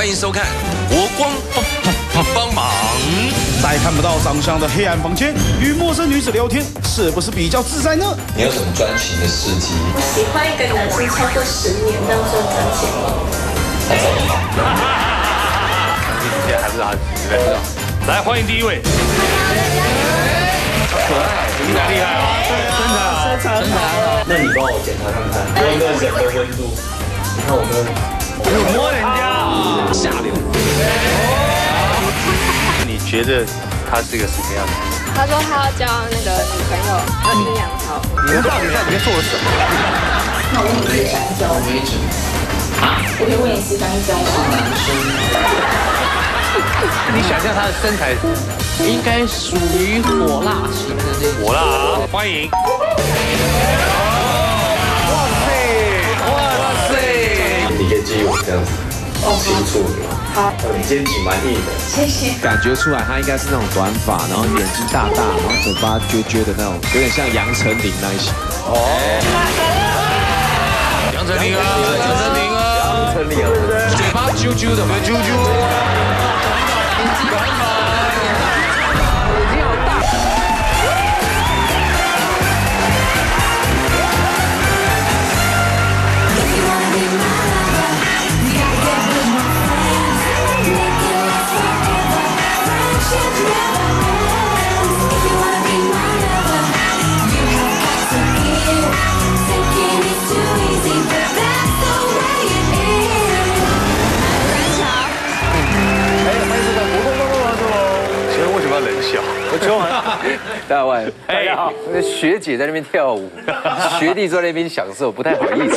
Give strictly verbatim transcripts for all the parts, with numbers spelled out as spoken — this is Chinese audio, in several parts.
欢迎收看《国光帮忙》。 在看不到长相的黑暗房间，与陌生女子聊天，是不是比较自在呢？ 你有什么专情的事迹？ 我喜欢一个男生超过十年，这样算专情吗？ 他长得好。 相信你现在还不知道他是谁，对不对？来，欢迎第一位。 可爱， 你蛮厉害啊！身材好， 身材好。那你帮我检查看看，我有没有人的温度？你看我们， 你摸人家，下流。你觉得他是个什么样的？ 他说他要交那个女朋友，要听杨桃。 你们到底在里面做了什么？ 那我很喜欢交往为止。我可以问你喜欢交往男生？ 你想象他的身材， 应该属于火辣型的那种。 火辣啊！欢迎。哇塞！哇塞！ 你可以介意我这样子轻触你吗？好。你今天挺蛮硬的。 谢谢。 感觉出来他应该是那种短发，然后眼睛大大，然后嘴巴撅撅的那种，有点像杨丞琳那一型。 哦。杨丞琳啊！杨丞琳啊！ 杨丞琳啊！ 嘴巴啾啾的，啾啾。 大外，大家好，那学姐在那边跳舞，学弟坐在那边享受，不太好意思。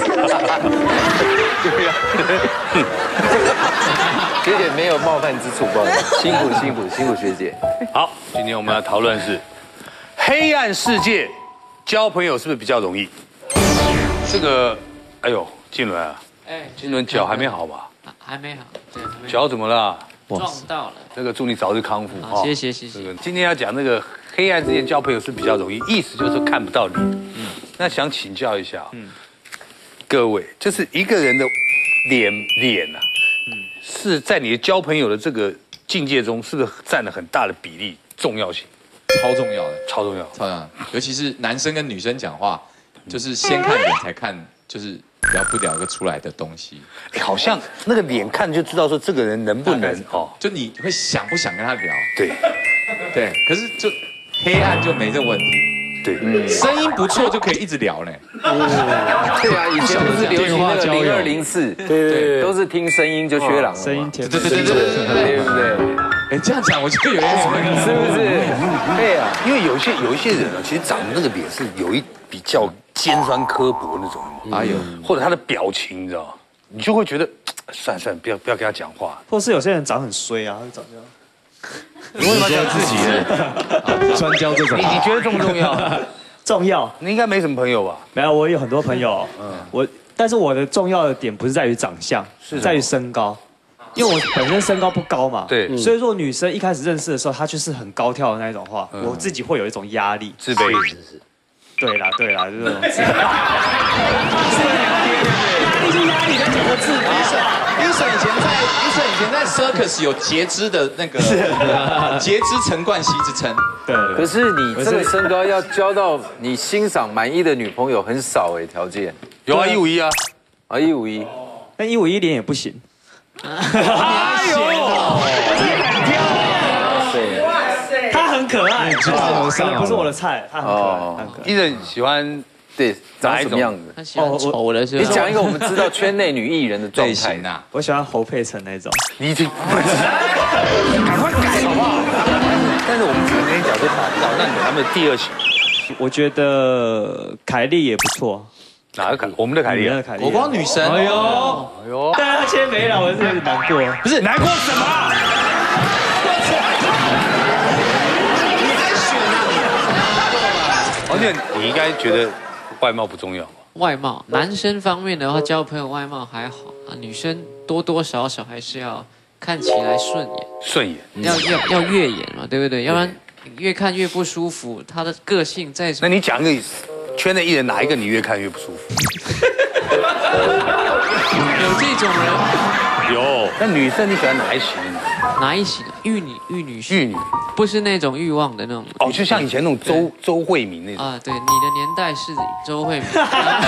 学姐没有冒犯之处，不好意思，辛苦辛苦辛苦学姐。 好，今天我们要讨论是黑暗世界交朋友是不是比较容易？这个，哎呦，静伦啊，哎，静伦脚还没好吧？ 还没好，对， 脚怎么了？ 撞到了。 这个祝你早日康复啊！谢谢谢谢。 这个今天要讲那个黑暗之间交朋友是比较容易，意思就是看不到脸。嗯，那想请教一下，嗯，各位，就是一个人的脸脸啊，嗯，是在你的交朋友的这个境界中，是不是占了很大的比例重要性？ 超重要的， 超重要， 超重要。尤其是男生跟女生讲话，就是先看脸才看，就是聊不聊得出来的东西。 哎，好像那个脸看就知道说这个人能不能哦， 就你会想不想跟他聊？ 对， 对。可是就黑暗就没这问题。 对， 嗯，声音不错就可以一直聊呢。 对啊，以前不是流行那个零二零四，对对，都是听声音就薛朗， 声音甜， 对对对对对对对。哎，这样讲我就有点什么意思， 是不是？对啊， 因为有一些有一些人啊，其实长得那个脸是有一比较尖酸刻薄那种， 哎呦， 或者他的表情，你知道，你就会觉得，算了算了，不要不要跟他讲话。 或是有些人长很衰啊，长这样。 你为什么要讲自己呢？ 专交这种， 你你觉得重不重要？ 重要。 你应该没什么朋友吧？ 没有，我有很多朋友。嗯，我但是我的重要的点不是在于长相，是在于身高。因为我本身身高不高嘛， 对， 所以说女生一开始认识的时候，她就是很高挑的那种话，我自己会有一种压力， 自卑。 对啦，对啦，就是这种自卑。毕竟压力跟整个自卑。 医生以前在医生以前在 circus 有截肢的那个截肢陈冠希之称。 对。可是你这个身高要交到你欣赏满意的女朋友很少哎，条件。 有啊，一五一啊， 啊一五一， 但一五一脸也不行。 哎呦，我真敢挑！ 哇塞，他很可爱，可能不是我的菜，他很可爱，很可爱。 艺人喜欢对长什么样子？ 他喜欢丑的是。你讲一个我们知道圈内女艺人的状态啊。 我喜欢侯佩岑那种。 你已经赶快改好不好？但是我们只能跟你讲说达不到，那你他们的第二型， 我觉得凯莉也不错。 哪个凯？我们的凯莉啊， 国光女神。 哎呦，哎呦，但是他签没了，我是有点难过。 不是难过什么？ 你还选啊？ 而且你应该觉得外貌不重要吧？ 外貌，男生方面的话，交朋友外貌还好啊，女生多多少少还是要看起来顺眼。 顺眼， 要要要越眼嘛，对不对？要不然越看越不舒服，他的个性再…… 那你讲个圈内艺人哪一个你越看越不舒服？ 有这种人。 有。那女生你喜欢哪一型的？ 哪一型？玉女，玉女系。 玉女， 不是那种欲望的那种。 哦，就像以前那种周周慧敏那种。 啊，对，你的年代是周慧敏。那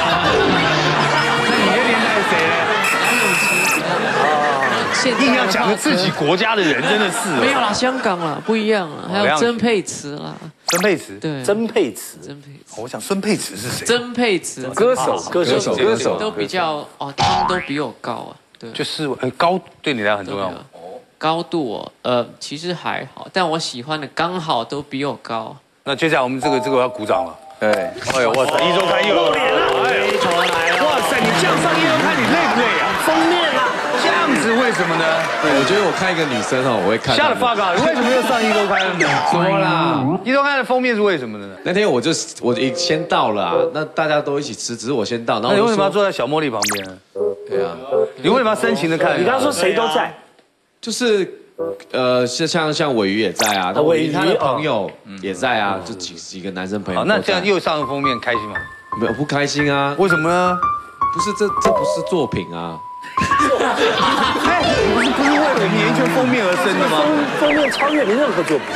你的年代是谁呢？ 杨永琪。哦， 硬要讲个自己国家的人，真的是。 没有啦，香港啦，不一样了。还有曾沛慈啦。 曾沛慈。 对。 曾沛慈。 曾沛慈。 我想孙沛慈是谁？ 曾沛慈。 歌手，歌手，歌手。 都比较哦，他们都比我高啊。对。 就是呃高对你来讲很重要。 高度哦，呃，其实还好，但我喜欢的刚好都比我高。 那接下来我们这个这个要鼓掌了。 对， 哎呦，哇塞，一周刊又有脸了， 一周来了。 哇塞，你这样上一周刊，你累不累啊？ 封面啊， 这样子为什么呢？ 对，我觉得我看一个女生哦，我会看。 吓得发嘎，你为什么又上一周刊了呢？ 说啦， 一周刊的封面是为什么呢？ 那天我就我先到了啊，那大家都一起吃，只是我先到，然后那你为什么要坐在小茉莉旁边呢？ 对啊， 你为什么要深情的看？ 你刚刚说谁都在， 就是。呃，像像像尾鱼也在啊，那尾鱼他的朋友也在啊，就几几个男生朋友。 好，那这样又上了封面，开心吗？ 没有，不开心啊。 为什么呢？ 不是这这不是作品啊。 哎，不是不是为了演艺圈封面而生的吗？ 封面超越你任何作品。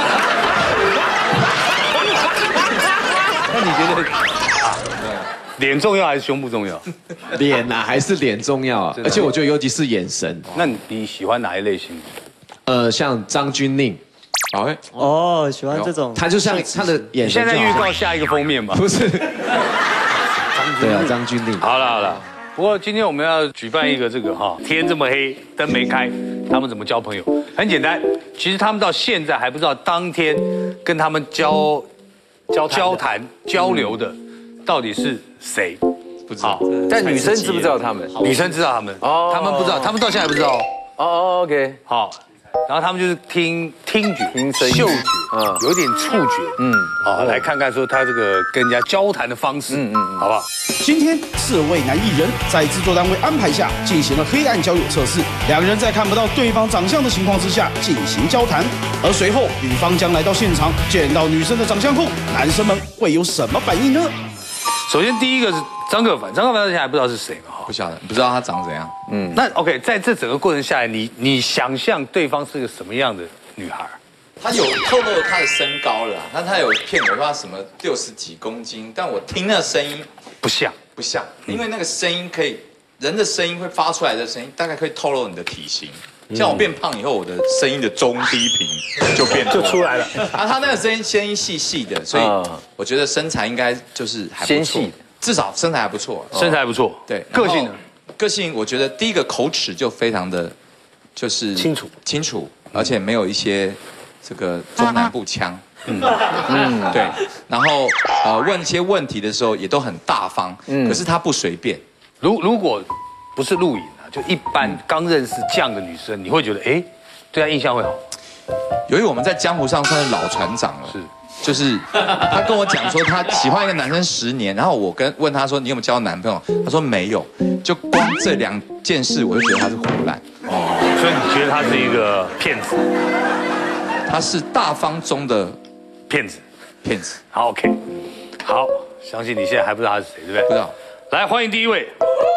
那你觉得啊，脸重要还是胸部重要？ 脸啊，还是脸重要啊？而且我觉得尤其是眼神。 那你喜欢哪一类型？ 呃，像张钧甯， 哎，哦，喜欢这种， 他就像他的眼神。 现在预告下一个封面吧？ 不是，对啊，张钧甯。 好了好了，不过今天我们要举办一个这个哈，天这么黑，灯没开，他们怎么交朋友？很简单，其实他们到现在还不知道当天跟他们交交交谈交流的到底是谁， 不知道。 但女生知不知道他们？ 女生知道他们，哦，他们不知道，他们到现在还不知道。 哦 ，OK， 好。然后他们就是听听觉、 听声音、 嗅觉，嗯，有点触觉，嗯，好，来看看说他这个跟人家交谈的方式，嗯嗯，好不好？ 今天四位男艺人在制作单位安排下进行了黑暗交友测试，两个人在看不到对方长相的情况之下进行交谈，而随后女方将来到现场，见到女生的长相后，男生们会有什么反应呢？ 首先第一个是张克帆，张克帆到现在还不知道是谁嘛？ 不晓得，不知道他长怎样。 嗯，那 OK， 在这整个过程下来，你你想象对方是个什么样的女孩？ 他有透露他的身高了，那他有骗我说他什么六十几公斤，但我听那个声音不像， 不像，因为那个声音可以，人的声音会发出来的声音，大概可以透露你的体型。像我变胖以后，我的声音的中低频就变就出来了。 啊，他那个声音声音细细的，所以我觉得身材应该就是还不错，至少身材还不错， 身材还不错。 对， 个性呢？ 个性我觉得第一个口齿就非常的，就是清楚清楚，而且没有一些这个中南部腔。嗯嗯，对。然后呃问一些问题的时候也都很大方，可是他不随便。 如如果不是录影啊，就一般刚认识这样的女生，你会觉得哎，对她印象会好。 由于我们在江湖上算是老船长了，是。就是他跟我讲说他喜欢一个男生十年，然后我跟问他说你有没有交男朋友？他说没有，就光这两件事我就觉得他是胡乱。 哦，所以你觉得他是一个骗子？ 他是大方中的骗子， 骗子。 好 ，OK， 好，相信你现在还不知道他是谁，对不对？ 不知道。 来，欢迎第一位。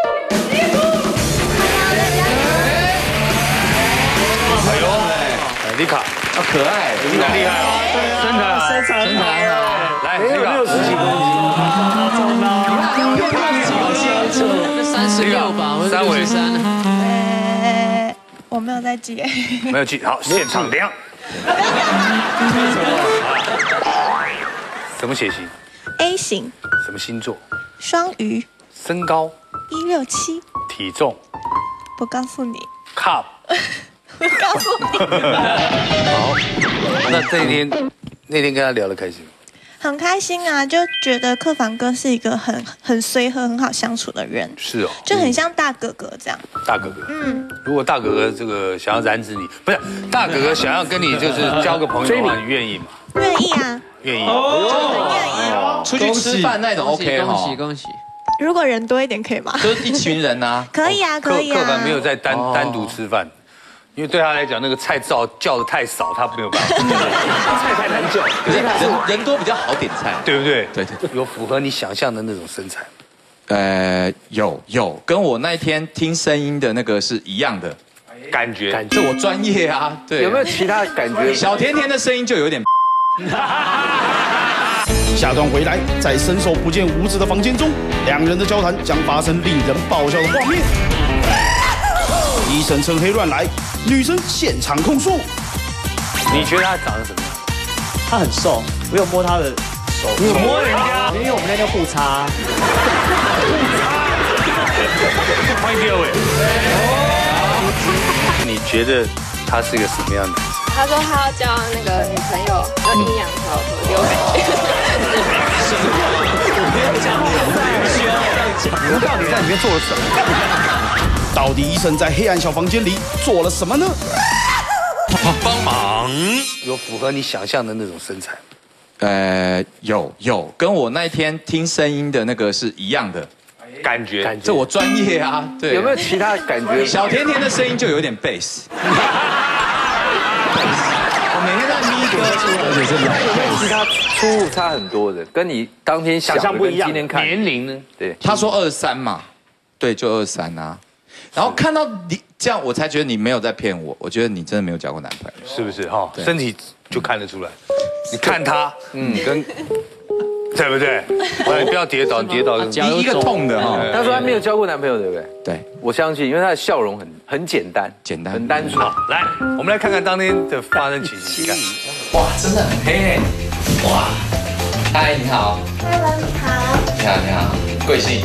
哎呦，丽卡， 啊，可爱， 丽卡厉害哦。身材身材身材好， 来， 没有六十几公斤，三十六吧，我六十三。 呃，我没有在记， 没有记，好，现场量。什么血型 ？A 型。 什么星座？ 双鱼。 身高？ 一六七。 体重？ 不告诉你。 Cup。 不告诉你。 好，那这一天。那天跟他聊得开心吗？ 很开心啊，就觉得克凡哥是一个很很随和、很好相处的人。 是哦， 就很像大哥哥这样。 大哥哥，嗯，如果大哥哥这个想要染指你，不是大哥哥想要跟你就是交个朋友的话，你愿意吗？ 愿意啊， 愿意， 哦，愿意。 出去吃饭那种 OK 恭喜恭喜。 如果人多一点可以吗？ 就是一群人啊。 可以啊，可以啊。 克凡没有在单单独吃饭。因为对他来讲，那个菜叫叫的太少，他没有办法。 菜太难叫， 可是人人多比较好点菜， 对不对？ 对对， 有符合你想象的那种身材。 呃，有有，跟我那一天听声音的那个是一样的感觉。 这我专业啊，对。 有没有其他感觉？ 小甜甜的声音就有点。 下段回来，在伸手不见五指的房间中，两人的交谈将发生令人爆笑的画面。医生趁黑乱来，女生现场控诉。 你觉得他长得怎么样？ 他很瘦，我有摸他的手。 你有摸人家？ 因为我们那天互擦。 欢迎第二位。你觉得他是一个什么样的男生？ 他说他要交那个女朋友，要阴阳调和，有感觉。 你们到底在里面做了什么？ 到底医生在黑暗小房间里做了什么呢？ 帮忙，有符合你想象的那种身材？ 呃，有有，跟我那一天听声音的那个是一样的感觉。 这我专业啊，对。 有没有其他感觉？ 小甜甜的声音就有点贝斯。我每天在咪歌出来，而且是老其他出入差很多的，跟你当天想象不一样。今天看年龄呢？ 对， 他说二十三嘛，对，就二十三啊。然后看到你这样，我才觉得你没有在骗我。我觉得你真的没有交过男朋友， 是不是哈？身体就看得出来。你看他，嗯，跟对不对？你不要跌倒，跌倒第一个痛的哈。 他说他没有交过男朋友，对不对？ 对， 我相信，因为他的笑容很很简单， 简单， 很单纯。 好，来，我们来看看当天的发生情形。你看， 哇，真的很黑，哇！嗨，你好。 Hello，你好。 你好，你好。贵姓？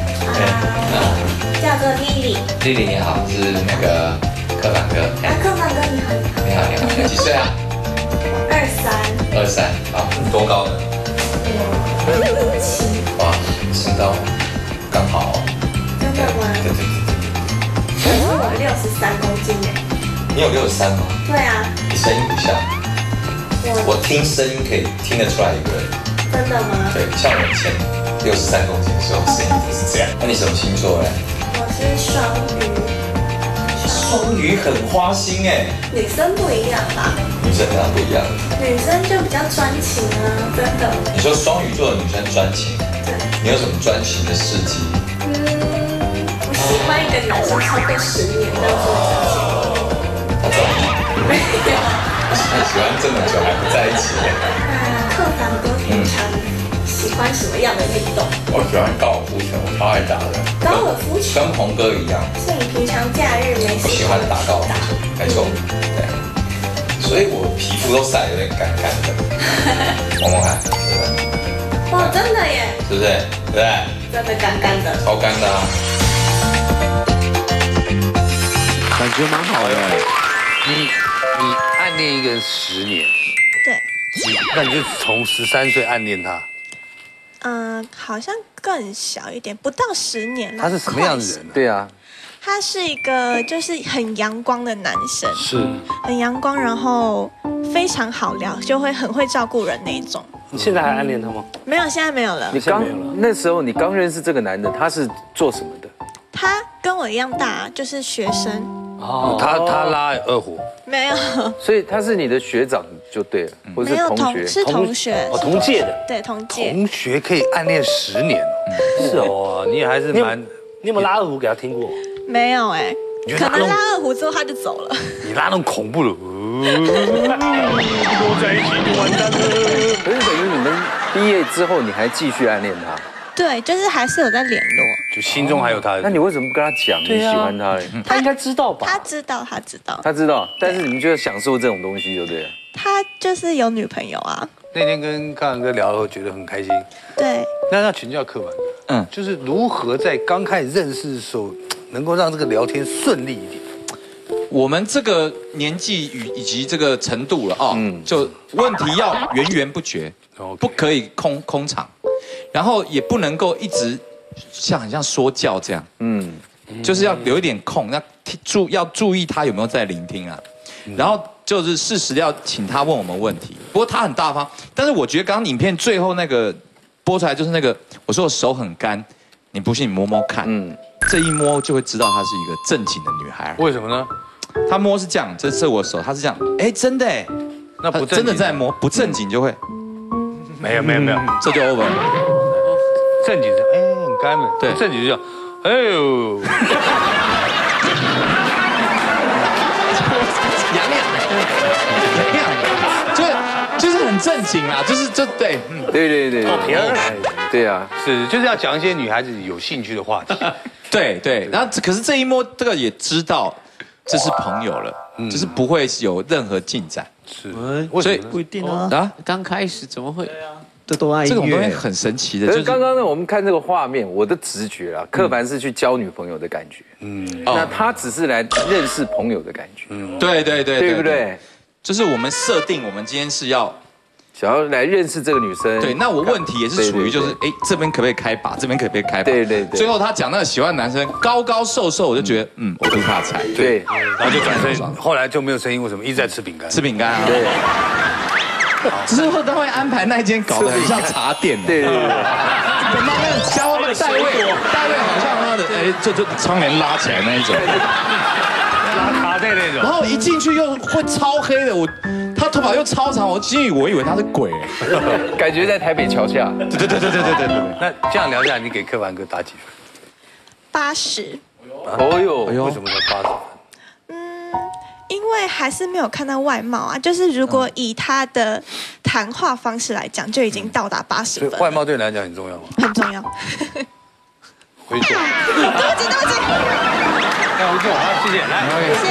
叫做丽丽。 丽丽你好，是那个柯凡哥。 啊，柯凡哥你好， 你好。你好，你好，几岁啊？ 二三。 二三，好，你多高呢？ 六七。 哇，身高刚好。 真的吗？ 对对对。 可是我六十三公斤哎。 你有六十三吗？ 对啊。 你声音不像。我听声音可以听得出来一个人。 真的吗？ 对，像我以前六十三公斤的时候，声音不是这样。那你什么星座嘞？ 我是双鱼。 双鱼很花心哎。 女生不一样吧？ 女生当然不一样。 女生就比较专情啊，真的。 你说双鱼座的女生专情， 对。 你有什么专情的事迹？ 嗯，我喜欢一个男生超过十年都是专情。 他怎么？ 没有。 喜欢这么久还不在一起？ 那客房哥平常喜欢什么样的运动？ 我喜欢高尔夫球，我超爱打的。 高尔夫球跟鹏哥一样。 所以你平常假日没事？ 我喜欢打高尔夫球，没错，对。所以我皮肤都晒有点干干的。摸摸看，对不对？ 哇，真的耶！ 是不是？对不对？ 真的干干的。 超干的啊。 感觉蛮好的。你你暗恋一个人十年。 对。 那你就从十三岁暗恋他。 嗯，好像更小一点，不到十年。 他是什么样的人？ 对啊。 他是一个就是很阳光的男生， 是很阳光，然后非常好聊，就会很会照顾人那一种。 你现在还暗恋他吗？ 没有，现在没有了。 你刚那时候你刚认识这个男的，他是做什么的？ 他跟我一样大，就是学生。 哦，他他拉二胡。 没有。 所以他是你的学长就对了，或者是同学？ 是同学。 哦，同届的。 对，同届。 同学可以暗恋十年哦。是哦，你也还是蛮…… 你有没有拉二胡给他听过？ 没有哎，可能拉二胡之后他就走了。 你拉那种恐怖的，都在一起就完蛋了。 可是等于你们毕业之后，你还继续暗恋他？ 对，就是还是有在联络， 就心中还有他。 那你为什么不跟他讲你喜欢他嘞？ 他应该知道吧？ 他知道，他知道， 他知道，但是你们就要享受这种东西，对不对？ 他就是有女朋友啊。 那天跟康阳哥聊后，觉得很开心。 对。 那要请教柯凡哥，嗯，就是如何在刚开始认识的时候，能够让这个聊天顺利一点。 我们这个年纪与以及这个程度了啊，嗯，就问题要源源不绝，不可以空空场，然后也不能够一直像很像说教这样，嗯，就是要留一点空，那注要注意他有没有在聆听啊，然后就是适时要请他问我们问题。不过他很大方，但是我觉得刚刚影片最后那个播出来就是那个我说我手很干，你不信你摸摸看，嗯，这一摸就会知道她是一个正经的女孩。 为什么呢？ 他摸是这样，这是我手，他是这样，哎，真的哎， 那不真的在摸，不正经就会， 没有没有没有， 这就 over 了。 正经是哎很开门， 对， 正经就讲，哎呦， 痒痒的，痒痒的，就是就是很正经啦，就是就对，嗯， 对对对， 哦， 对啊， 是就是要讲一些女孩子有兴趣的话题， 对对，然后可是这一摸，这个也知道这是朋友了，就是不会有任何进展， 是， 所以不一定啊， 啊， 刚开始怎么会？ 这都爱这种东西很神奇的， 可就是是刚刚呢，我们看这个画面，我的直觉啊，柯凡是去交女朋友的感觉，嗯，那他只是来认识朋友的感觉，嗯， 对对对， 对不对？ 就是我们设定，我们今天是要想要来认识这个女生， 对，那我问题也是处于就是，哎，这边可不可以开把，这边可不可以开把？ 对对对。 最后他讲那个喜欢的男生高高瘦瘦，我就觉得，嗯，我不是他的菜。 对， 然后就转身，后来就没有声音，为什么一直在吃饼干？ 吃饼干啊。 对。 只是他会安排那一间搞得很像茶店。 对对对。 等到那个教那个代位，代位好像他的，哎，就就窗帘拉起来那一种。 拉卡带那种。 然后一进去又会超黑的，我。他头发又超长，我进去我以为他是鬼， 感觉在台北桥下。 对对对对对对对对。 那这样聊下来，你给柯凡哥打几分？ 八十。 哦呦， 为什么才八十分？ 嗯，因为还是没有看到外貌啊。就是如果以他的谈话方式来讲，就已经到达八十分。 外貌对你来讲很重要吗？ 很重要。 回坐。 对不起，对不起。 来，回坐，好，谢谢，来，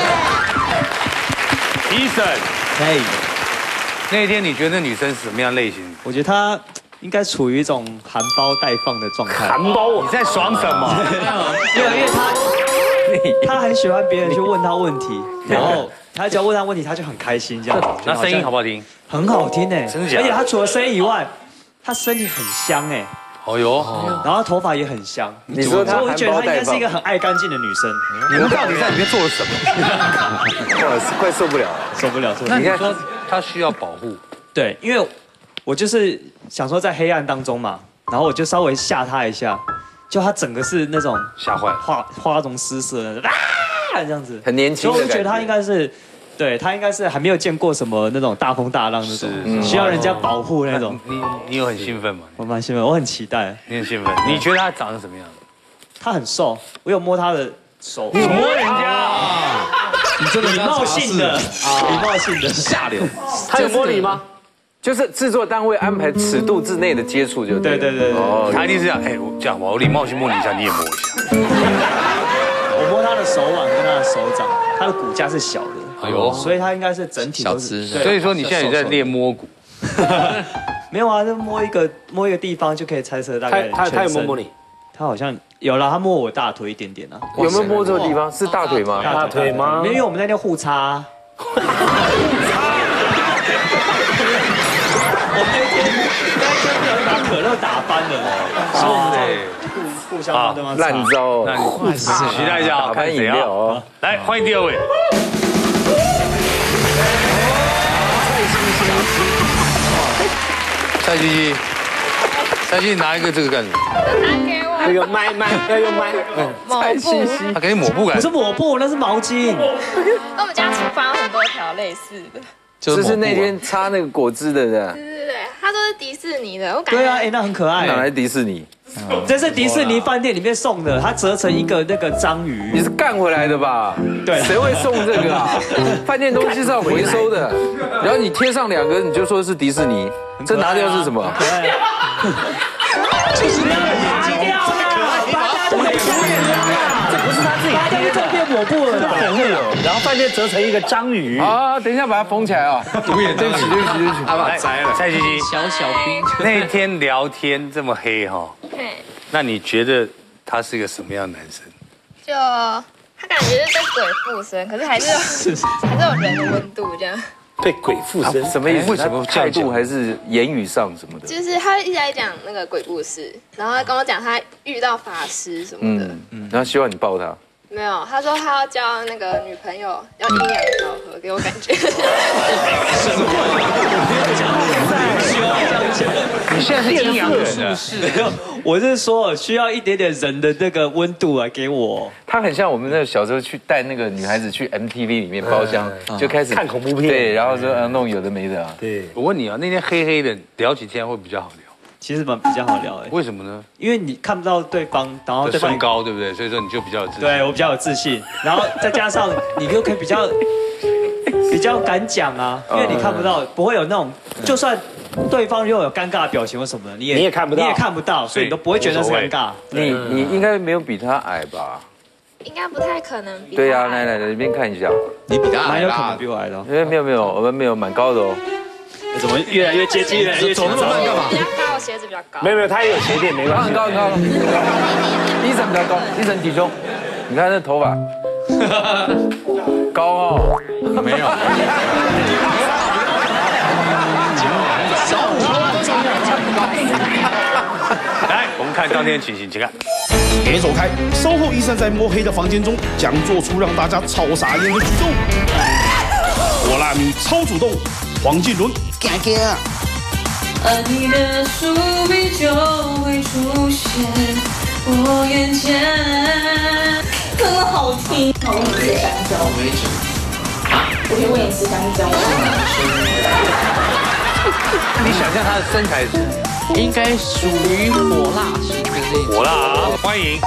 谢谢。医生。 嘿， 那一天你觉得那女生是什么样类型？ 我觉得她应该处于一种含苞待放的状态。 含苞？你在爽什么？ 因为因为她她很喜欢别人去问她问题，然后她只要问她问题，她就很开心这样。 那声音好不好听？ 很好听哎， 真的假的？ 而且她除了声音以外，她身体很香哎。 哦哟， 然后头发也很香。 你说她， 我觉得她应该是一个很爱干净的女生。 你们到底在里面做了什么？ 哇，快受不了了， 受不了，受不了。 那你说她需要保护？ 对，因为我就是想说在黑暗当中嘛，然后我就稍微吓她一下，就她整个是那种吓坏， 花花容失色的啊这样子， 很年轻。 所以我就觉得她应该是。对他应该是还没有见过什么那种大风大浪那种，需要人家保护那种。 你你有很兴奋吗？ 我蛮兴奋，我很期待。 你很兴奋？你觉得他长得什么样？ 他很瘦，我有摸他的手。 你摸人家？ 你真的礼貌性的，礼貌性的下流。 他有摸你吗？就是制作单位安排尺度之内的接触就对。 对对对哦，他一定是这样，哎，我这样吧，我礼貌性摸你一下，你也摸一下。 我摸他的手腕跟他的手掌，他的骨架是小的。 哎呦， 所以他应该是整体都是。 所以说你现在也在练摸骨。 没有啊，就摸一个摸一个地方就可以猜测大概。 他他有摸摸你？ 他好像有了，他摸我大腿一点点啊。 有没有摸这个地方？是大腿吗？ 大腿吗？因为我们那天互擦。互擦。我那天那天不小心把可乐打翻了，所以我们在互互相对方擦。 烂招， 那你期待一下啊，看谁啊？来，欢迎第二位。蔡西西，蔡西西拿一个这个干什么？ 拿给我。 那个麦麦要用麦。 蔡西西， 他给你抹布干？ 不是抹布，那是毛巾。 那我们家厨房有很多条类似的。 就是那天擦那个果汁的，对对对对，它都是迪士尼的，我感觉。 对啊，哎，那很可爱。 哪来迪士尼？ 这是迪士尼饭店里面送的，它折成一个那个章鱼。 你是干回来的吧？ 对， 谁会送这个啊？饭店东西是要回收的，然后你贴上两个，你就说是迪士尼，这拿掉是什么？ 就是那个眼睛掉了，这不是他自己贴的，变抹布了， 然后饭店折成一个章鱼啊！等一下把它缝起来啊！独眼，对不起，对不起，对不起， 他把它摘了。蔡西西， 小小兵， 那天聊天这么黑哈，那你觉得他是一个什么样的男生？ 就他感觉是被鬼附身，可是还是有还是有人的温度这样。 被鬼附身什么意思？ 为什么态度还是言语上什么的？ 就是他一直在讲那个鬼故事，然后他跟我讲他遇到法师什么的， 嗯，然后希望你抱他。 没有，他说他要交那个女朋友，要阴阳调和，给我感觉。 你现在是阴阳人了， 我是说需要一点点人的那个温度来给我。 他很像我们那个小时候去带那个女孩子去 M T V 里面包厢，就开始看恐怖片， 对，然后说啊弄有的没的啊。 对， 我问你啊，那天黑黑的聊起天会比较好聊？ 其实蛮比较好聊哎。 为什么呢？ 因为你看不到对方，然后对方身高对不对？所以说你就比较有自信。 对我比较有自信，然后再加上你又可以比较比较敢讲啊，因为你看不到，不会有那种就算。对方又有尴尬的表情或什么的，你也你也看不到， 你也看不到，所以你都不会觉得是尴尬。 你你应该没有比他矮吧？ 应该不太可能比。 对呀，来来来，这边看一下。 你比他矮蛮有可能比我矮的。 因为没有没有，我们没有蛮高的哦。 怎么越来越接近，越来越走那么慢干嘛？ 比较高，鞋子比较高。 没有没有，他也有鞋垫，没关系。 很高很高。医生比较高，医生体重，你看这头发，高哦。 没有。 来，我们看当天的情形，请看。 别走开！稍后，医生在摸黑的房间中将做出让大家超傻眼的举动。火辣米超主动，黄靖伦，嘎嘎。 爱你的树笔就会出现我眼前。 真的好听。好，我们吃香蕉。为止。我可以喂你吃香蕉吗？ 你想象他的身材是？ 应该属于火辣型的那种。 火辣啊！欢迎。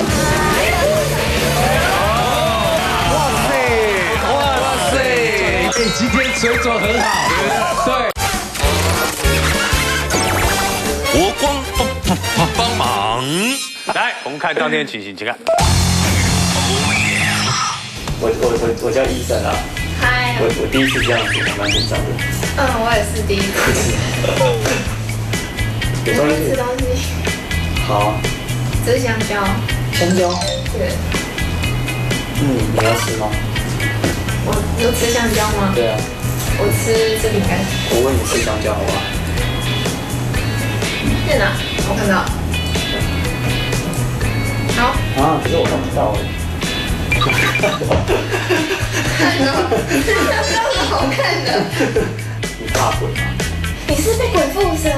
哇塞！哇塞！ 哎，今天水准很好。对。 国光帮帮帮忙。 来，我们看当天的情形，请看。 我我我我叫医生啊。 嗨。 我我第一次这样子，还蛮紧张的。 嗯，我也是第一次。你会吃东西？ 好。 吃香蕉。 香蕉？ 对。 嗯，你要吃吗？ 我有吃香蕉吗？ 对啊。 我吃吃饼干。 我喂你吃香蕉好不好？ 在哪？我看到。好。 啊，可是我看不到哎。 看到，香蕉是好看的。 你怕鬼吗？ 你是被鬼附身。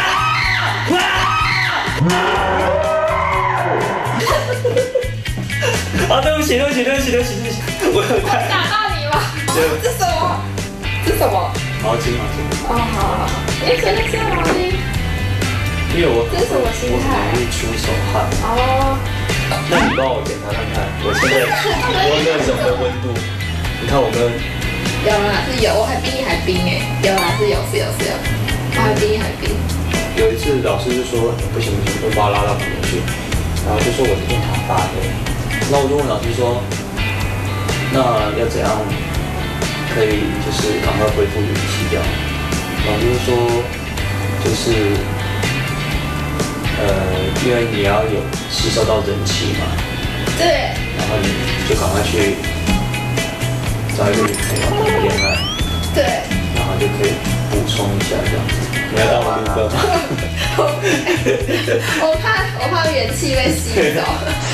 啊，对不起，对不起，对不起，对不起，对不起，我有看。 打到你吗？这什么？这什么？ 毛巾，毛巾。 哦，好好好。你谁在吃毛巾？ 因为我这是什么心态？ 我容易出手汗。 哦。 那你帮我检查看看，我现在我那人的温度，你看我跟。 有啦，是有，我还比你还冰哎，有啦，是有，是有，是有，我还比你还冰。 有一次老师就说不行不行，就把我拉到旁边去，然后就说我是印堂发黑，那我就问老师说，那要怎样可以就是赶快恢复元气掉？老师就说就是呃，因为你要有吸收到人气嘛， 对， 然后你就赶快去找一个女朋友谈恋爱， 对， 然后就可以补充一下这样子。你要当我路哥吗？ 我怕我怕元气被吸走。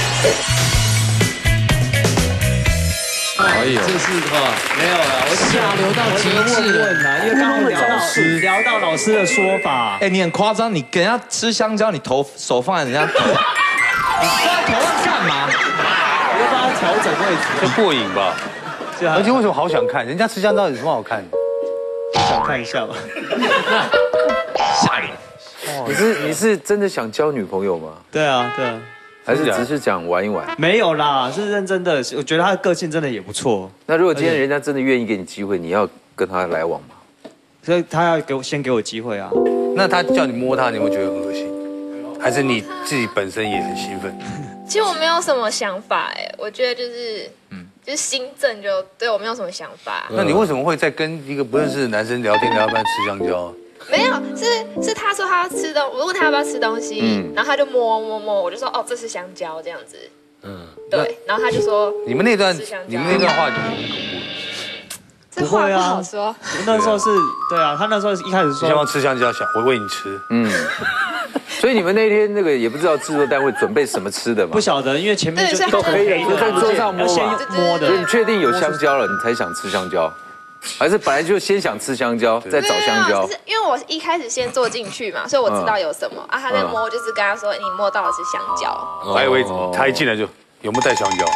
可以哦， 这是哈没有了，我下流到极致问啊，因为刚刚聊到聊到老师的说法， 哎，你很夸张，你给人家吃香蕉，你头手放在人家头，你放在头上干嘛？ 我要帮他调整位置， 这过瘾吧？而且为什么好想看？人家吃香蕉有什么好看的？ 想看一下吧。 下瘾。 你是你是真的想交女朋友吗？ 对啊，对啊。 还是只是讲玩一玩？ 没有啦，是认真的。我觉得他的个性真的也不错。 那如果今天人家真的愿意给你机会，你要跟他来往吗？ 所以他要给我先给我机会啊。 那他叫你摸他，你会觉得很恶心，还是你自己本身也很兴奋？ 其实我没有什么想法哎，我觉得就是，嗯，就是新政就对我没有什么想法。 那你为什么会在跟一个不认识的男生聊天聊到半吃香蕉？ 没有，是是他说他要吃东，我问他要不要吃东西，嗯、然后他就摸摸摸，我就说哦这是香蕉这样子，嗯，对，然后他就说你们那段你们那段话就很恐怖。 这话不好说。 那时候是对啊，他那时候一开始说你要不要吃香蕉，想我喂你吃，嗯。 所以你们那天那个也不知道制作单位准备什么吃的吗？ 不晓得，因为前面就都可以，就在桌上摸嘛， 摸的。 所以你确定有香蕉了，你才想吃香蕉，还是本来就先想吃香蕉，再找香蕉？ 就是因为我一开始先坐进去嘛，所以我知道有什么啊。他在摸，就是跟他说你摸到的是香蕉。 我还以为他一进来就有没有带香蕉？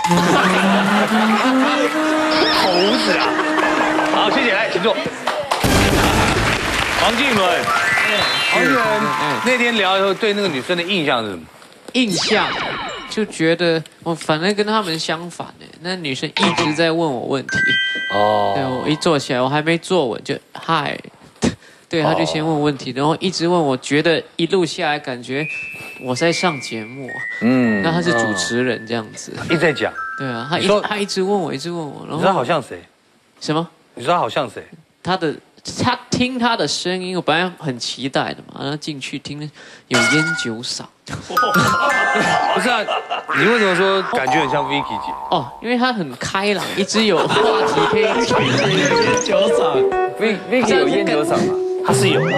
猴子啊！好，谢谢，来请坐。黄靖伦。 黄俊仁那天聊以后，对那个女生的印象是什么？ 印象就觉得我反正跟他们相反哎，那女生一直在问我问题。哦。对，我一坐起来，我还没坐稳就嗨。对，他就先问问题，然后一直问，我觉得一路下来感觉我在上节目，嗯，那他是主持人这样子， 一直在讲， 对啊，他一他一直问我，一直问我，然后你知道好像谁？ 什么？ 你知道好像谁？ 他的他听他的声音，我本来很期待的嘛，然后进去听有烟酒嗓， 不是啊，你为什么说感觉很像 Vicky 姐？ 哦，因为他很开朗，一直有话题可以讲， 烟酒嗓 ，Vicky 有烟酒嗓吗？ 他是有的，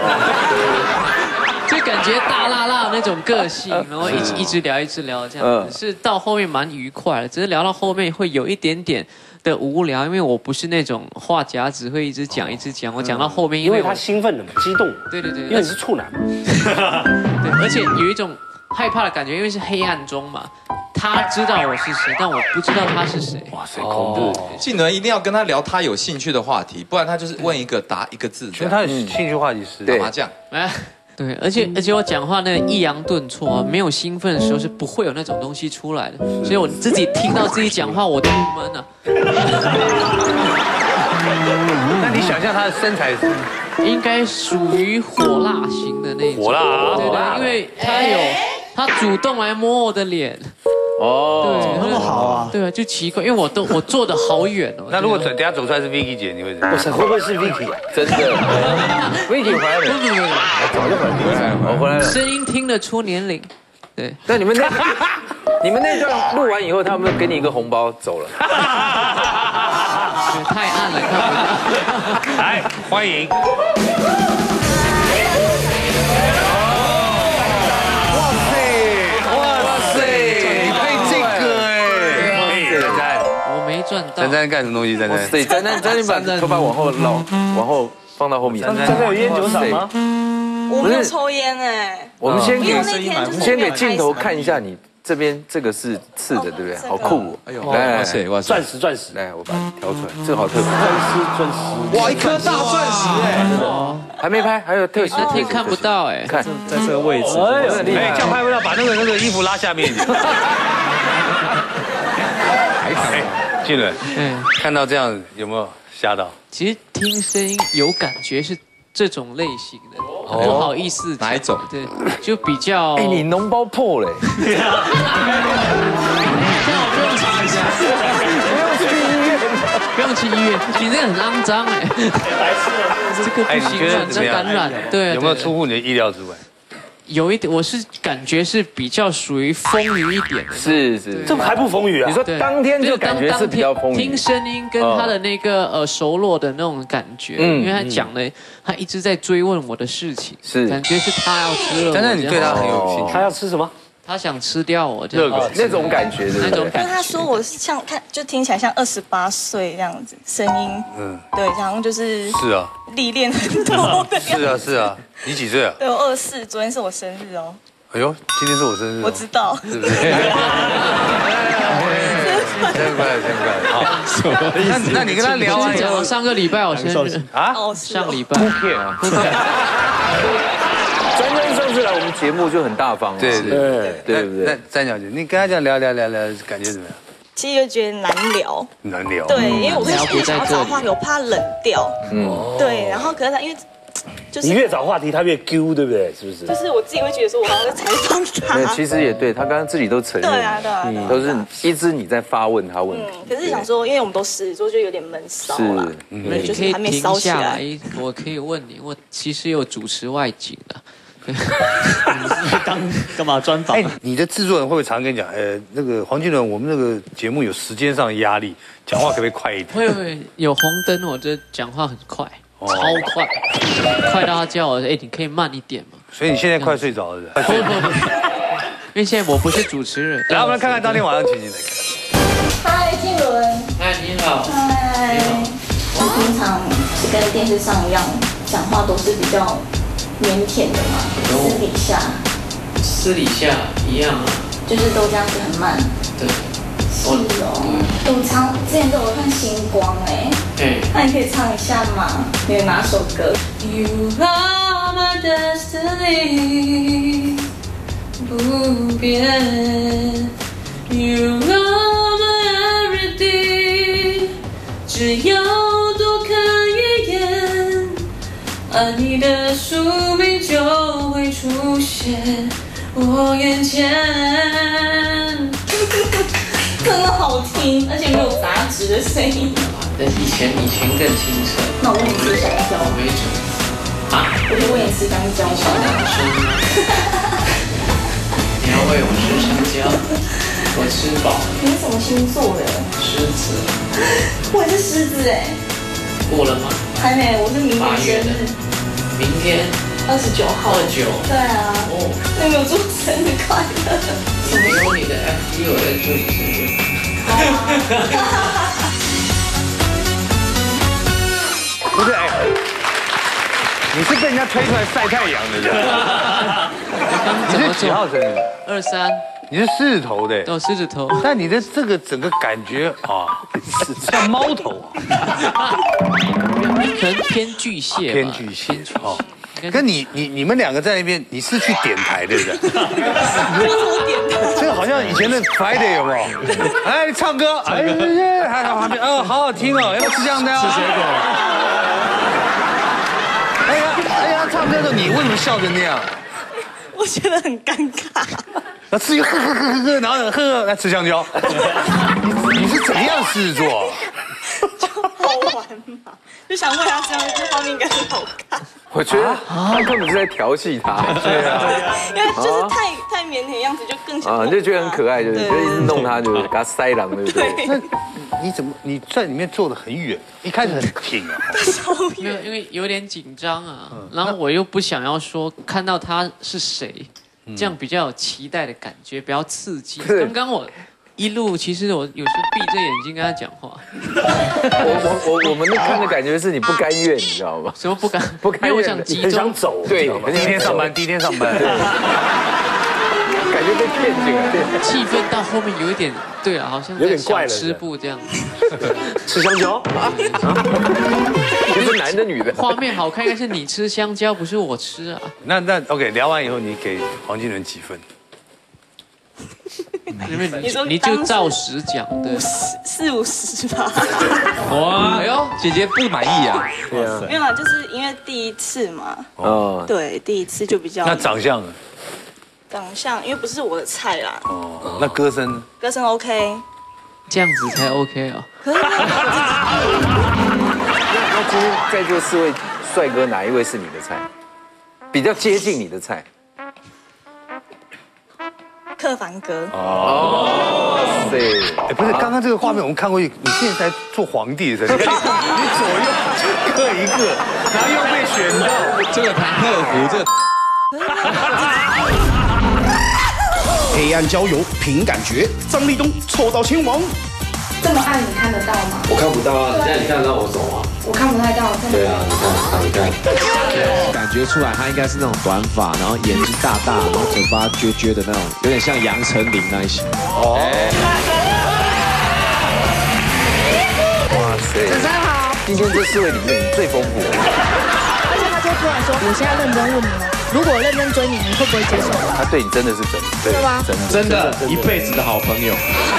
就感觉大辣辣那种个性，然后一直一直聊一直聊这样子，是到后面蛮愉快的，只是聊到后面会有一点点的无聊，因为我不是那种话匣子会一直讲一直讲，我讲到后面因为他兴奋了嘛，激动， 对对对， 因为你是处男嘛， 对，而且有一种害怕的感觉，因为是黑暗中嘛。他知道我是谁，但我不知道他是谁。 哇塞，恐怖！ 静伦一定要跟他聊他有兴趣的话题，不然他就是问一个答一个字。 其实他的兴趣话题是打麻将。 哎，对，而且而且我讲话那个抑扬顿挫啊，没有兴奋的时候是不会有那种东西出来的，所以我自己听到自己讲话我都闷了。 那你想象他的身材是？ 应该属于火辣型的那种。 火辣， 对对，因为他有他主动来摸我的脸。 哦， 对， 那么好啊！ 对啊，就奇怪，因为我都我坐的好远哦。 那如果等下走出来是 Vicky 姐，你会怎么？ 哇塞，会不会是 Vicky 啊？ 真的 ，Vicky 回来了， 不不不， 早就回来了，我回来了。 声音听得出年龄，对。 但你们那，你们那段录完以后，他们给你一个红包走了。 太暗了，看不到。 来，欢迎。 赚到。 珊珊干什么东西？珊珊， 对，珊珊，珊珊把头发往后捞，往后放到后面。 珊珊有烟酒嗓吗？ 我没有抽烟哎。 我们先给， 我们先给镜头看一下你这边这个是刺的，对不对？好酷！ 哎呦，来来来， 钻石钻石， 来，我把它挑出来，这个好特别。 钻石钻石， 哇，一颗大钻石哎！ 还没拍，还有特写。 那天看不到哎， 看在这个位置。 哎，这样拍不到，把那个那个衣服拉下面一点。静伦，嗯，看到这样有没有吓到？ 其实听声音有感觉是这种类型的，不好意思， 哪一种？ 对，就比较。 哎，你脓包破了。这样我不用查一下，不用去医院，不用去医院，你这个很肮脏哎，白痴了，这个不行，这感染，对， 有没有出乎你的意料之外？ 有一点，我是感觉是比较属于丰腴一点的， 是是， 这还不丰腴啊？ 你说当天就感觉是比较丰腴， 听声音跟他的那个呃熟络的那种感觉，因为他讲的，他一直在追问我的事情，是感觉是他要吃了， 真的你对他很有兴趣， 他要吃什么？ 他想吃掉我，这样那种感觉， 那种感觉。 他说我像看，就听起来像二十八岁这样子，声音，嗯，对，好像就是是啊， 历练很多的。 是啊是啊，你几岁啊？ 对，我二十四，昨天是我生日哦。 哎呦，今天是我生日， 我知道，是不是？ 生日快乐，生日快乐！好，什么意思？那你跟他聊完以后， 上个礼拜我生日啊？ 上礼拜。 专专上次来我们节目就很大方， 对对对对不对？ 那詹小姐，你跟他这样聊聊聊聊，感觉怎么样？ 其实就觉得难聊， 难聊。 对，因为我会一直想要找话题，我怕冷掉。嗯，对，然后可是他因为就是你越找话题，他越揪，对不对？是不是？ 就是我自己会觉得说，我好像在采访他。 对，其实也对，他刚刚自己都承认。 对啊，对啊， 都是一直你在发问他问题。 嗯，可是想说，因为我们都狮子座，就有点闷骚啦。 是，你可以停下来，我可以问你，我其实有主持外景的。 当干嘛专访？ 哎，你的制作人会不会常跟你讲，呃，那个黄俊伦，我们那个节目有时间上的压力，讲话可不可以快一点？ 会会，有红灯我这讲话很快，超快，快到他叫我，哎，你可以慢一点吗？ 所以你现在快睡着了， 不不不，因为现在我不是主持人。 来，我们来看看当天晚上情形来看。嗨，静伦。 嗨，你好。 嗨。我平常是跟电视上一样，讲话都是比较腼腆的嘛，私底下。 私底下一样啊。 就是都这样子很慢。 对。 是哦。我常之前都有看星光哎。对。那你可以唱一下吗？你有哪首歌 ？You are my destiny 不变。You are my everything， 只要多看一眼，爱你的宿命就会出现我眼前。 真的好听，而且没有杂质的声音。 但以前以前更清澈。 那我问你吃香蕉？ 我没准。啊？ 我就问你吃香蕉吗？ 你要喂我吃香蕉，我吃饱。 你是什么星座的？ 狮子。 我也是狮子哎。 过了吗？ 还没，我是明年生日。 明天。 二十九号。 二九。 对啊。哦。那没有祝生日快乐。 你有你的 F B， 我在祝你生日。 不是哎，你是被人家推出来晒太阳的人。你是几号生日？ 二三。 你是狮子头的。 哦，狮子头。 但你的这个整个感觉啊，像猫头啊。 可能偏巨蟹。 偏巨蟹哦。跟你你你们两个在那边，你是去点台对不对？这个好像以前的 Friday 有没有？哎，唱歌，哎呀，还好旁边，哦，好好听哦，要不要吃香蕉？吃水果。哎呀哎呀，唱歌的你为什么笑成那样？ 我觉得很尴尬。 那吃一个呵呵呵呵，然后呢呵呵来吃香蕉。你你是怎样狮子座？ 就好玩嘛，就想问他这样这方面应该很好看。 我觉得他根本是在调戏他， 对啊，因为就是太太腼腆的样子，就更想啊，你就觉得很可爱，就是就一直弄他，就是给他塞狼，对不对？ 那你怎么你在里面坐得很远，一开始很挺啊？ 没有，因为有点紧张啊，然后我又不想要说看到他是谁，这样比较有期待的感觉，比较刺激。刚刚我。一路其实我有时闭着眼睛跟他讲话。 我我我我们看的感觉是你不甘愿，你知道吗？ 什么不甘？ 不甘愿， 因为我想集中， 想走。 对， 第一天上班，第一天上班， 感觉被骗进来。 气氛到后面有一点，对了，好像有点怪了， 吃布这样。 吃香蕉啊？ 你是男的女的？ 画面好看，应该是你吃香蕉，不是我吃啊。 那那 OK， 聊完以后你给黄金伦几分？ 因为你你就照实讲，对， 四五十吧。 哇，哎呦，姐姐不满意啊？ 对啊， 没有啊，就是因为第一次嘛。 哦， 对，第一次就比较。 那长相呢？ 长相因为不是我的菜啦。 哦，那歌声呢？ 歌声 OK。 这样子才 OK 啊。 那今天在座四位帅哥，哪一位是你的菜？比较接近你的菜？ 客房哥哦，对， 哎，不是，刚刚这个画面我们看过去，你现在在做皇帝的时候，你你左右各一个，然后又被选到， 这个谈客服，这个黑暗交友凭感觉，张立东抽到亲王。 这么暗你看得到吗？ 我看不到啊，现在你看得到我手吗？ 我看不太到。 对啊，你看，你看， 感觉出来他应该是那种短发，然后眼睛大大，然后嘴巴撅撅的那种，有点像杨丞琳那一型。哦。 哇塞！ 主持人好。 今天这四位里面你最丰富。 而且他就突然说：“我现在认真问你哦，如果我认真追你，你会不会接受？” 他对你真的是真的， 对吧？ 真的，一辈子的好朋友。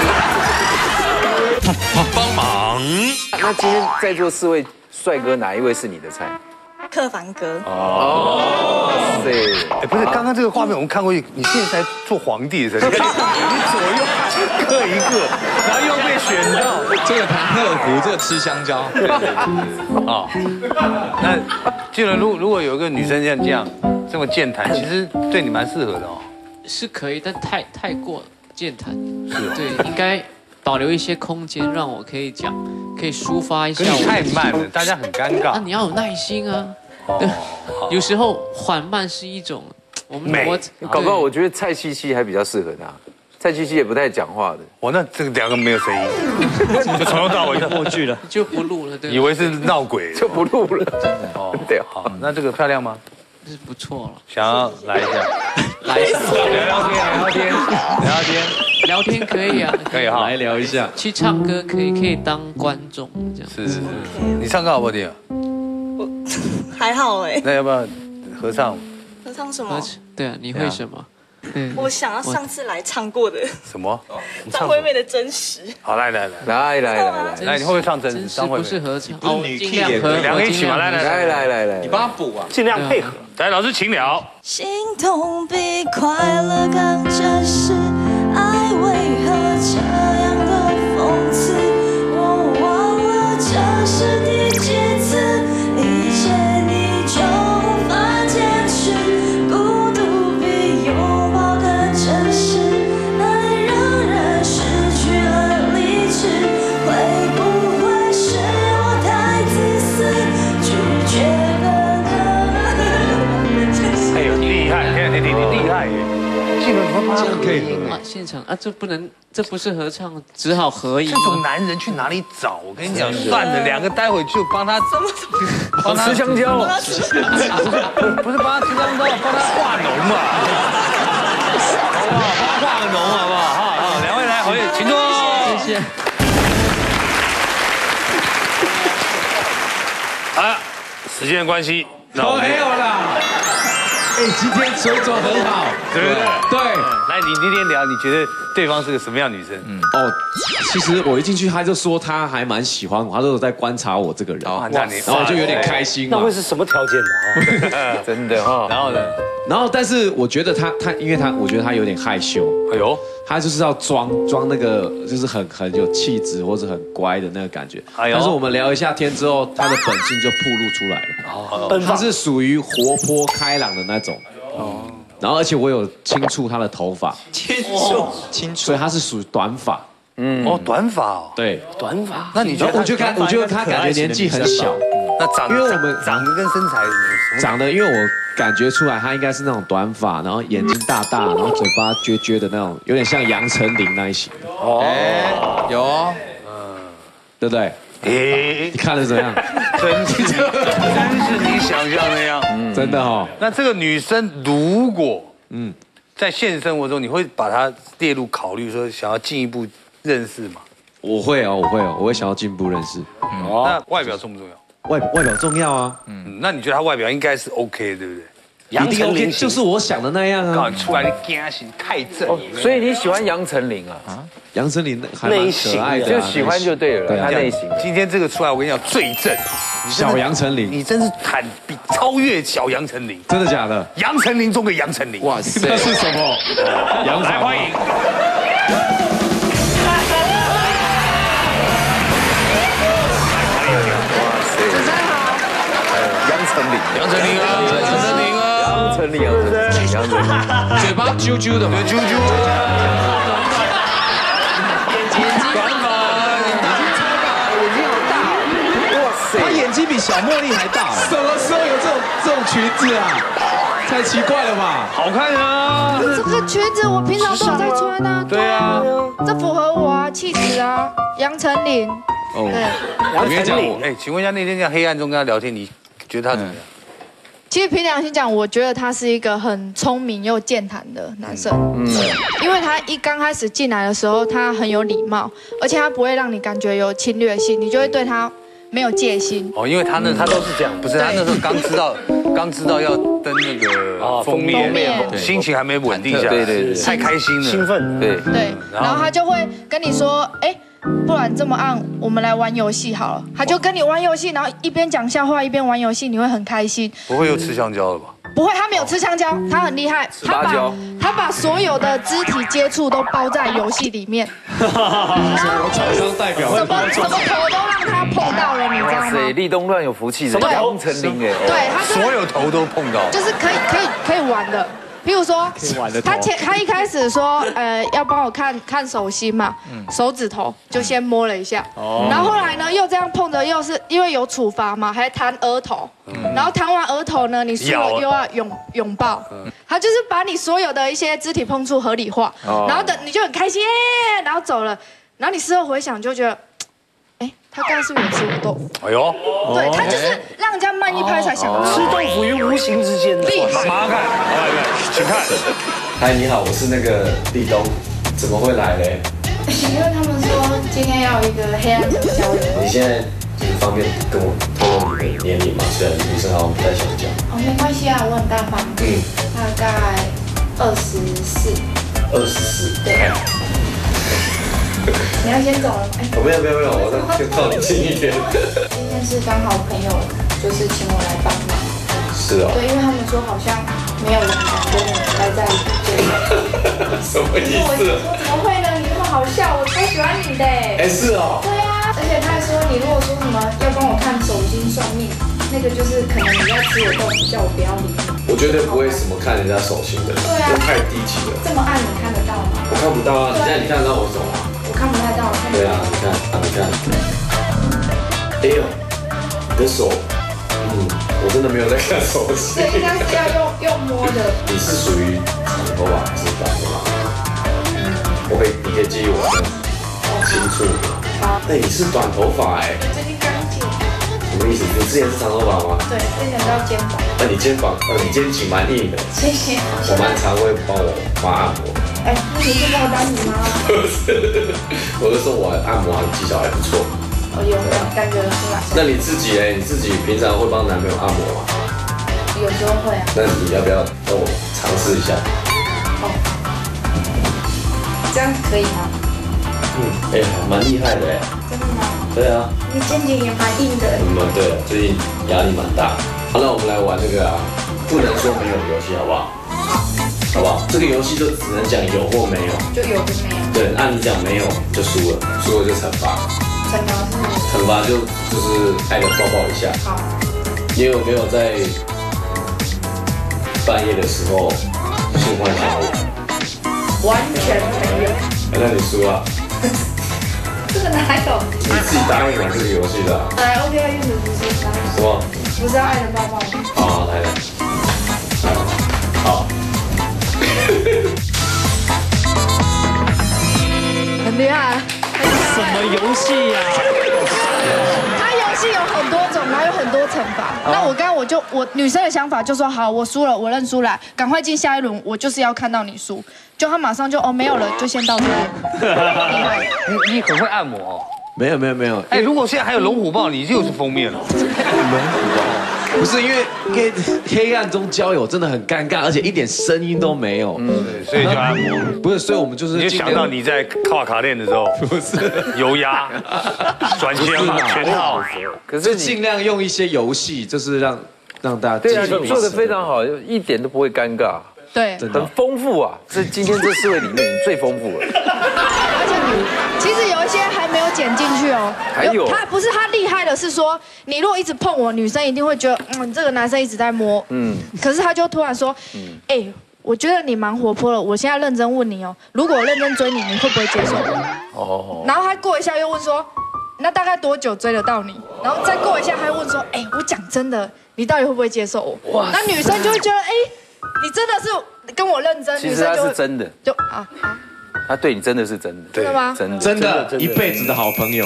帮忙。 那今天在座四位帅哥，哪一位是你的菜？ 客房哥。 哦，对， 哎，不是，刚刚这个画面我们看过去，你现在在做皇帝的时候，你左右各一个，然后又被选到， 这个谈客服，这个吃香蕉。 啊，那既然如如果有一个女生像这样这么健谈，其实对你蛮适合的哦。 是可以，但太太过健谈。 是哦。 对，应该。保留一些空间，让我可以讲，可以抒发一下。 你太慢了，大家很尴尬。 啊，你要有耐心啊。对，有时候缓慢是一种我们美。搞不好我觉得蔡西西还比较适合他。蔡西西也不太讲话的。 我那这个两个没有声音，就从头到尾就默剧了， 就不录了，对。 以为是闹鬼， 就不录了。真的哦，对。好，那这个漂亮吗？ 是不错了。 想要来一下， 来一下， 聊聊天，聊天，聊天。 聊天可以啊， 可以哈， 来聊一下。 去唱歌可以，可以当观众这样。 是是是，你唱歌好不好听啊？ 我还好哎。 那要不要合唱。 合唱什么？ 对啊，你会什么？对， 我想要上次来唱过的什么？ 张惠妹的《真实》。 好，来来来来来来来来，你会不会唱真实？张惠妹不是合唱， 不是女 key 也可以， 两个一起嘛，来来来来来来， 你帮他补啊， 尽量配合。 来，老师请聊。 心痛比快乐更真实，爱为何这样的讽刺？我忘了这是第几次遇见你就无法坚持，孤独比拥抱更真实，爱让人失去了理智，会不会是我太自私，拒绝了哎呦，厉害！天天天厉害耶！这个怎么这样可以吗？现场啊，这不能，这不是合唱，只好合音。 这种男人去哪里找？我跟你讲，算了，两个待会就帮他怎么帮他吃香蕉， 不是不是帮他吃香蕉，帮他化浓嘛，好不好？帮他化个浓好不好？好好，两位来回请坐， 谢谢。 啊，时间的关系，那我们没有啦。哎，今天水准很好， 对不对？ 对， 来，你今天聊，你觉得对方是个什么样的女生？嗯， 哦，其实我一进去他就说他还蛮喜欢我，他都有在观察我这个人，然后我就有点开心嘛。 那会是什么条件呢？啊， 真的哈。 然后呢？ 然后但是我觉得他他，因为他我觉得他有点害羞， 哎呦， 他就是要装装那个就是很很有气质或者很乖的那个感觉。哎呦，但是我们聊一下天之后，他的本性就暴露出来了。哦，他是属于活泼开朗的那种。哦，然后而且我有轻触他的头发， 轻触轻触， 所以他是属于短发。 嗯，哦，短发哦， 对， 短发。那你觉得？ 我就看，我觉得他感觉年纪很小。 那长， 因为我们长得跟身材长得，因为我感觉出来他应该是那种短发，然后眼睛大大，然后嘴巴撅撅的那种，有点像杨丞琳那一型。 哦，有哦， 嗯，对不对？ 诶， 你看的怎样？ 真是，真是你想象那样， 嗯，真的哦。 那这个女生如果嗯，在现实生活中，你会把她列入考虑，说想要进一步认识吗？ 我会哦，我会哦，我会想要进一步认识。 哦，那外表重不重要？ 外外表重要啊。 嗯，那你觉得她外表应该是 OK 的，对不对？ 杨丞琳就是我想的那样啊！ 出来的惊型太正， 所以你喜欢杨丞琳啊？啊， 杨丞琳还蛮可爱的， 就喜欢就对了。他内型。 今天这个出来，我跟你讲最正， 小杨丞琳， 你真是坦比超越小杨丞琳， 真的假的？ 杨丞琳中的杨丞琳， 哇塞，那是什么？杨来欢迎。 杨丞琳， 杨丞琳啊，杨丞琳啊， 杨丞琳，杨丞琳，杨丞琳， 嘴巴啾啾的， 啾啾。 眼睛短发，眼睛超大，眼睛好大，哇塞，他眼睛比小茉莉还大。什么时候有这种这种裙子啊？太奇怪了吧？ 好看啊！ 这个裙子我平常都有在穿啊。 对啊， 这符合我啊，气质啊，杨丞琳。 哦， 我跟你讲，我哎，请问一下，那天在黑暗中跟他聊天，你觉得他怎么样？ 其实凭良心讲，我觉得他是一个很聪明又健谈的男生。嗯，因为他一刚开始进来的时候，他很有礼貌，而且他不会让你感觉有侵略性，你就会对他没有戒心。 哦，因为他那他都是这样，不是他那时候刚知道刚知道要登那个封面，心情还没稳定下来， 对对对， 太开心了， 兴奋， 对对，然后他就会跟你说，哎。不然这么暗，我们来玩游戏好了。他就跟你玩游戏，然后一边讲笑话一边玩游戏，你会很开心。 不会又吃香蕉了吧？ 不会，他没有吃香蕉，他很厉害，他把他把所有的肢体接触都包在游戏里面。 我厂商代表， 什么什么头都让他碰到了，你知道吗？ 对，立冬乱有福气的杨丞琳哎， 对，他所有头都碰到， 就是可以可以可以玩的。譬如说，他前他一开始说，呃，要帮我看看手心嘛，手指头就先摸了一下，然后后来呢，又这样碰着，又是因为有处罚嘛，还弹额头，然后弹完额头呢，你输了又要拥拥抱，他就是把你所有的一些肢体碰触合理化，然后等你就很开心，然后走了，然后你事后回想就觉得。哎，他刚刚是不是有吃我豆腐？ 哎呦， 对他就是让人家慢一拍才想到吃豆腐于无形之间。 马上看，来来，请看。 嗨，你好，我是那个立冬，怎么会来嘞？ 因为他们说今天要有一个黑暗中交流。 你现在就是方便跟我透露你的年龄吗？虽然女生好像不太想讲。 哦，没关系啊，我很大方。嗯，大概二十四。 二十四。 对。你要先走了吗？哎、 哦，没有没有没有，我再靠你近一点。 今天是刚好朋友就是请我来帮忙。 是哦。 对，因为他们说好像没有人敢跟你待在这里。 什么意思？ 我说怎么会呢？你那么好笑，我超喜欢你的。 哎，是哦。 对啊，而且他还说你如果说什么要帮我看手心算命，那个就是可能你要吃我豆腐，叫我不要理你。 我绝对不会什么看人家手心的， 对啊， 这太低级了。 这么暗你看得到吗？ 我看不到啊，你现在你看得到我手吗？ 我看不太到，看对啊，你看啊，你看。哎呦，你的手，嗯，我真的没有在看手心。 对，应该是要用用摸的。 你是属于长头发还是短头发？我可以，你可以介意我更清楚。 好。 哎，你是短头发哎。 最近刚剪。 什么意思？你之前是长头发吗？ 对，之前到肩膀。 那你肩膀，呃，你肩颈蛮硬的。 谢谢。 我蛮常会帮我妈按摩。 哎，那你是帮我当你妈吗？ 我就说我按摩技巧还不错。 哦，有感感觉得出来。 那你自己哎，你自己平常会帮男朋友按摩吗？ 有时候会啊。 那你要不要让我尝试一下？ 哦。这样可以吗？ 嗯，哎，蛮厉害的哎。 真的吗？ 对啊。 你肩颈也蛮硬的。 嗯，对了，最近压力蛮大。好，那我们来玩这个啊，不能说没有的游戏，好不好？好不好？这个游戏就只能讲有或没有， 就有跟没有。 对，按你讲没有就输了，输了就惩罚。 惩罚是？ 惩罚就就是爱的抱抱一下。 好。 你有没有在半夜的时候性幻想我？ 完全没有。 那你输了。 这个哪有？ 你自己答应玩这个游戏的。 来 ，OK 啊，运动不是答应。 什么？ 不是要爱的抱抱吗？ 好，来来。好。 很厉害。 什么游戏呀？ 它游戏有很多种，然后有很多惩罚。那我刚刚我就我女生的想法就说好，我输了，我认输了，赶快进下一轮，我就是要看到你输。就他马上就哦没有了，就先到这里。 你你很会按摩哦。 没有没有没有。 哎，如果现在还有龙虎豹，你就是封面了。 龙虎豹。不是因为跟黑暗中交友真的很尴尬，而且一点声音都没有。 嗯，所以就按摩。 不是，所以我们就是你就想到你在卡卡练的时候， 不是油压、转肩嘛，全套。 可是尽量用一些游戏，就是让让大家对啊，你做的非常好，一点都不会尴尬。 对， 很丰富啊！这今天这四位里面，你最丰富了。 而且你其实有一些还没有剪进去哦。 还有， 他不是他厉害的是说，你如果一直碰我，女生一定会觉得，嗯，这个男生一直在摸。嗯。可是他就突然说，哎、欸，我觉得你蛮活泼的，我现在认真问你哦，如果我认真追你，你会不会接受我？哦。然后他过一下又问说，那大概多久追得到你？然后再过一下，他又问说，哎、欸，我讲真的，你到底会不会接受我？哇。那女生就会觉得，哎、欸。你真的是跟我认真， 其实他是真的， 就啊啊， 他对你真的是真的， 真的吗？ 真的， 真的，一辈子的好朋友。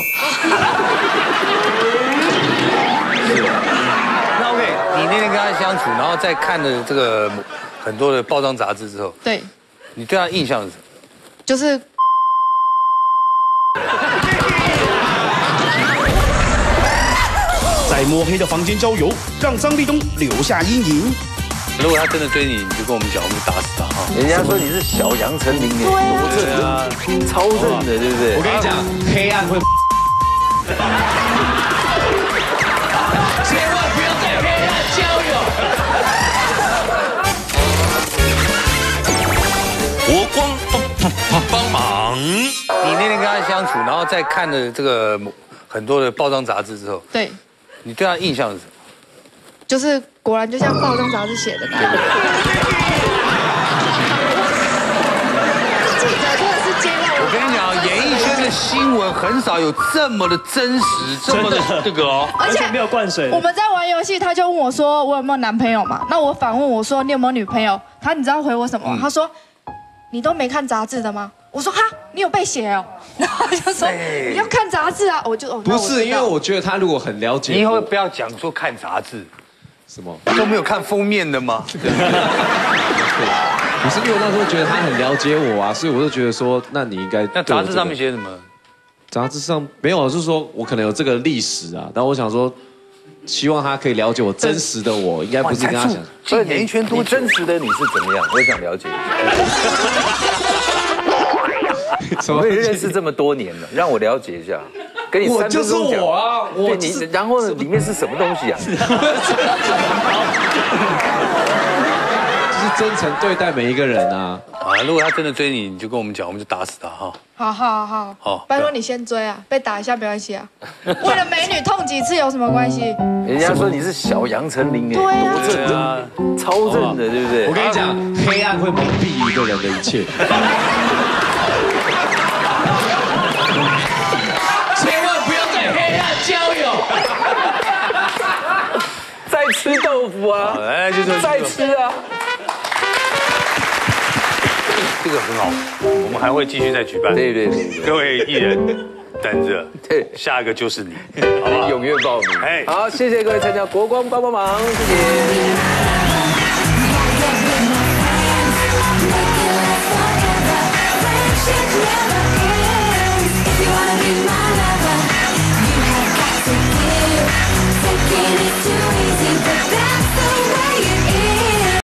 那 OK， 你那天跟他相处，然后再看了这个很多的报章杂志之后， 对， 你对他印象是什么？ 就是。 在摸黑的房间交友，让张立东留下阴影。 如果他真的追你，你就跟我们讲，我们打死他哈。 人家说你是小杨丞琳， 对啊， 对啊，超正的，对不对？ 我跟你讲，黑暗会。千万不要在黑暗交友。国光帮帮忙。 你那天跟他相处，然后再看了这个很多的报章杂志之后， 对， 你对他印象是什么？ 就是果然就像报章杂志写的那样。记者真的是揭露。 我跟你讲，演艺圈的新闻很少有这么的真实，这么的这个哦， 而且没有灌水。 我们在玩游戏，他就问我说我有没有男朋友嘛？那我反问我说你有没有女朋友？他你知道回我什么？他说你都没看杂志的吗？我说哈，你有被写哦。然后他就说你要看杂志啊，我就哦。 不是，因为我觉得他如果很了解， 你以后不要讲说看杂志。 什么都没有看封面的吗？ 不是，因为我那时候觉得他很了解我啊，所以我就觉得说，那你应该。 那杂志上面写什么？ 杂志上没有，就是说我可能有这个历史啊，然后我想说，希望他可以了解我真实的我，应该不是跟他想。 所以演艺圈多真实的你是怎么样？我也想了解一下。我也认识这么多年了，让我了解一下。跟你三分钟讲。我就是我啊，我你然后呢，里面是什么东西啊？ 就是真诚对待每一个人啊！ 啊，如果他真的追你，你就跟我们讲，我们就打死他哈。 好好好， 好， 拜托你先追啊，被打一下没关系啊。为了美女痛几次有什么关系？ 人家说你是小杨丞琳哎， 对啊， 多正啊，超正的，对不对？ 我跟你讲，黑暗会蒙蔽一个人的一切。 千万不要在黑暗交友。 再吃豆腐啊！ 哎，就是再吃啊！ 这个很好，我们还会继续再举办。 对对对， 各位艺人等着，对，下一个就是你，好不好？ 踊跃报名。 哎， 好，谢谢各位参加国光帮帮忙，谢谢。 Taking it to